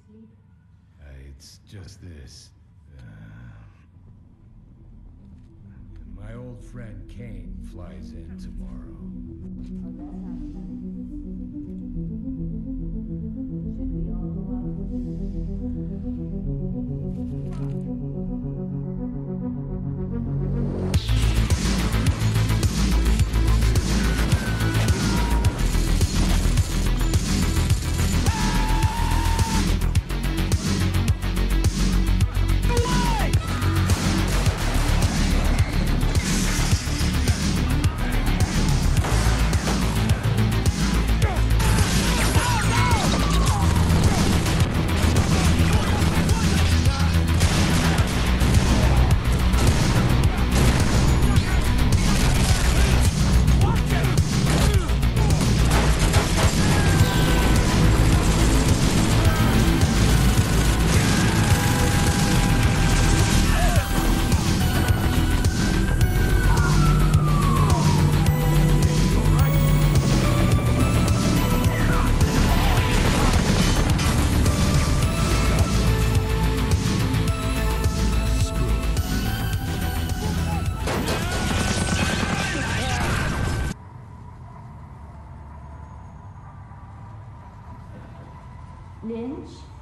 It's just this. My old friend Kane flies in tomorrow. Oh, that's not funny. Should we all go out Lynch?